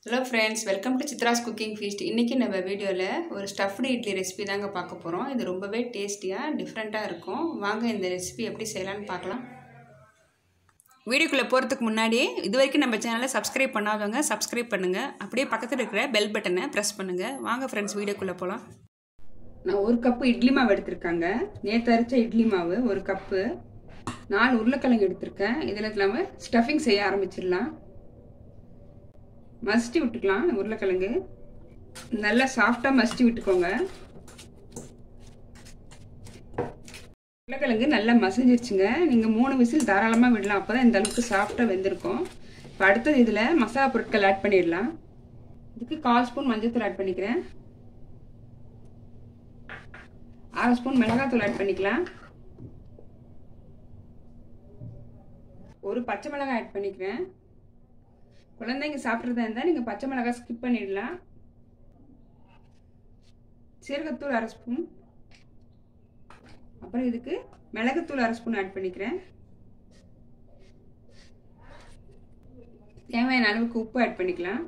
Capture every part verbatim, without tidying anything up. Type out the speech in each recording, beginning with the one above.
Hello friends, welcome to Chitra's Cooking Feast. இன்னைக்கு நம்ம வீடியோல ஒரு ஸ்டஃப்டு இட்லி ரெசிபி தாங்க பார்க்க போறோம். இது ரொம்பவே டேஸ்டியா, டிஃபரண்டா இருக்கும். வாங்க இந்த ரெசிபி எப்படி செய்யலாம்னு பார்க்கலாம். வீடியோக்குள்ள போறதுக்கு முன்னாடி இதுவரைக்கும் நம்ம சேனலை சப்ஸ்கிரைப் பண்ணாதவங்க சப்ஸ்கிரைப் பண்ணுங்க. அப்படியே பக்கத்துல இருக்கிற பெல் பட்டனை பிரஸ் பண்ணுங்க. வாங்க फ्रेंड्स வீடியோக்குள்ள போலாம். நான் ஒரு கப் இட்லி மாவு எடுத்துர்க்கங்க. நேத்து அரைச்ச இட்லி மாவு ஒரு கப். நாலு உருளைக்கிழங்கு எடுத்துர்க்கேன். இதல நாம ஸ்டஃபிங் செய்ய ஆரம்பிச்சிரலாம். மஸ்டி விட்டுக்கலாம் உருளைக்கிழங்கு நல்லா சாஃப்ட்டா மஸ்டி விட்டுக்கோங்க. உருளைக்கிழங்கு நல்லா மசிஞ்சிருச்சுங்க. நீங்க மூணு விசில் தாராளமா விடலாம். அப்பதான் இந்த அளவுக்கு சாஃப்ட்டா வெந்திருக்கும். இப்போ அடுத்து இதுல மசாலா பொருட்கள் ஆட் பண்ணிடலாம். இதுக்கு கால் ஸ்பூன் மஞ்சள் தூள் ஆட் பண்ணிக்கிறேன். அரை ஸ்பூன் மிளகாய் தூள் ஆட் பண்ணிக்கலாம். ஒரு பச்சை மிளகாய் ஆட் பண்ணிக்கிறேன். குழந்தைங்க சாப்பிட்றதா இருந்தால் நீங்கள் பச்சை மிளகாய் ஸ்கிப் பண்ணிடலாம். சீரகத்தூள் அரை ஸ்பூன், அப்புறம் இதுக்கு மிளகுத்தூள் அரை ஸ்பூன் ஆட் பண்ணிக்கிறேன். தேவையான அளவுக்கு உப்பு ஆட் பண்ணிக்கலாம்.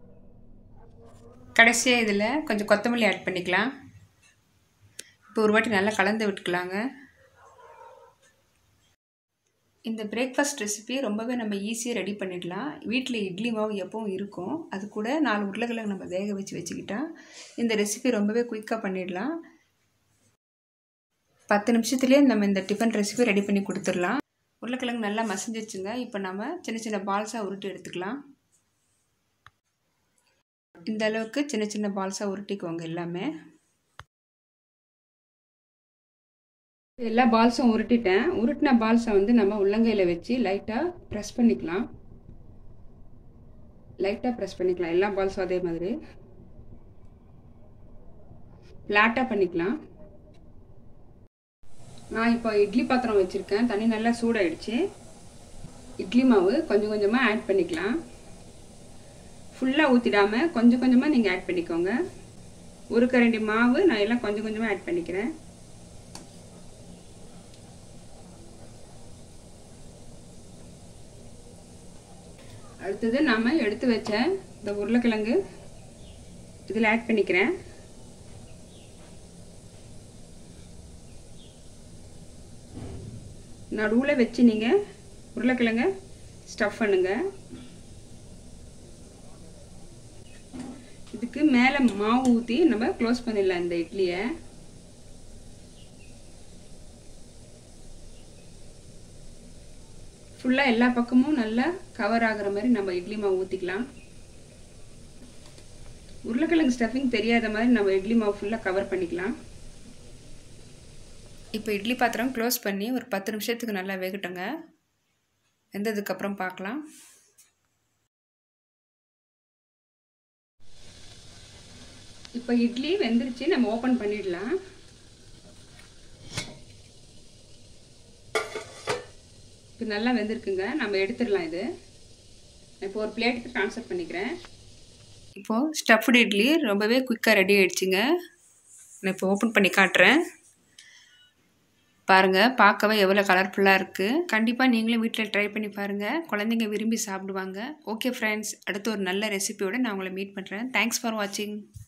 கடைசியாக இதில் கொஞ்சம் கொத்தமல்லி ஆட் பண்ணிக்கலாம். இப்போ ஒரு வாட்டி நல்லா கலந்து விட்டுக்கலாங்க. இந்த பிரேக்ஃபாஸ்ட் ரெசிபி ரொம்பவே நம்ம ஈஸியாக ரெடி பண்ணிடலாம். வீட்டில் இட்லி மாவு எப்பவும் இருக்கும். அது கூட நாலு உருளைக்கிழங்கு நம்ம வேக வச்சு வச்சுக்கிட்டா இந்த ரெசிபி ரொம்பவே குயிக்காக பண்ணிடலாம். பத்து நிமிஷத்துலேயே நம்ம இந்த டிஃபன் ரெசிபி ரெடி பண்ணி கொடுத்துடலாம். உருளைக்கிழங்கு நல்லா மசிஞ்சிருச்சுங்க. இப்போ நம்ம சின்ன சின்ன பால்ஸாக உருட்டி எடுத்துக்கலாம். இந்த அளவுக்கு சின்ன சின்ன பால்ஸாக உருட்டிக்குவாங்க எல்லாமே. எல்லா பால்ஸும் உருட்டிட்டேன். உருட்டின பால்ஸை வந்து நம்ம உள்ளங்கையில் வச்சு லைட்டாக ப்ரெஸ் பண்ணிக்கலாம். லைட்டாக ப்ரெஸ் பண்ணிக்கலாம். எல்லா பால்ஸும் அதே மாதிரி ஃப்ளாட்டாக பண்ணிக்கலாம். நான் இப்போ இட்லி பாத்திரம் வச்சுருக்கேன். தண்ணி நல்லா சூடாயிடுச்சு. இட்லி மாவு கொஞ்சம் கொஞ்சமாக ஆட் பண்ணிக்கலாம். ஃபுல்லாக ஊற்றிடாமல் கொஞ்சம் கொஞ்சமாக நீங்கள் ஆட் பண்ணிக்கோங்க. ஒரு கரண்டி மாவு நான் எல்லாம் கொஞ்சம் கொஞ்சமாக ஆட் பண்ணிக்கிறேன். அடுத்தது நாம எடுத்து வச்ச இந்த உருளைக்கிழங்கு இதில் ஆட் பண்ணிக்கிறேன். நடுவில் வச்சு நீங்கள் உருளைக்கிழங்க ஸ்டஃப் பண்ணுங்க. இதுக்கு மேலே மாவு ஊற்றி நம்ம க்ளோஸ் பண்ணிடலாம் இந்த இட்லியை. ஃபுல்லாக எல்லா பக்கமும் நல்லா கவர் ஆகிற மாதிரி நம்ம இட்லி மாவு ஊற்றிக்கலாம். உருளைக்கிழங்கு ஸ்டஃபிங் தெரியாத மாதிரி நம்ம இட்லி மாவு ஃபுல்லாக கவர் பண்ணிக்கலாம். இப்போ இட்லி பாத்திரம் க்ளோஸ் பண்ணி ஒரு பத்து நிமிஷத்துக்கு நல்லா வேகட்டுங்க. வெந்ததுக்கப்புறம் பார்க்கலாம். இப்போ இட்லி வெந்துருச்சு. நம்ம ஓப்பன் பண்ணிடலாம். இப்போ நல்லா வெந்திருக்குங்க. நம்ம எடுத்துடலாம். இது இப்போ ஒரு பிளேட்டுக்கு ட்ரான்ஸ்ஃபர் பண்ணிக்கிறேன். இப்போது ஸ்டஃப்டு இட்லி ரொம்பவே குயிக்காக ரெடி ஆகிடுச்சிங்க. நான் இப்போ ஓப்பன் பண்ணி காட்டுறேன். பாருங்கள், பார்க்கவே எவ்வளோ கலர்ஃபுல்லாக இருக்குது. கண்டிப்பாக நீங்களும் வீட்டில் ட்ரை பண்ணி பாருங்கள். குழந்தைங்க விரும்பி சாப்பிடுவாங்க. ஓகே ஃப்ரெண்ட்ஸ், அடுத்து ஒரு நல்ல ரெசிபியோடு நான் உங்களை மீட் பண்ணுறேன். தேங்க்ஸ் ஃபார் வாட்சிங்.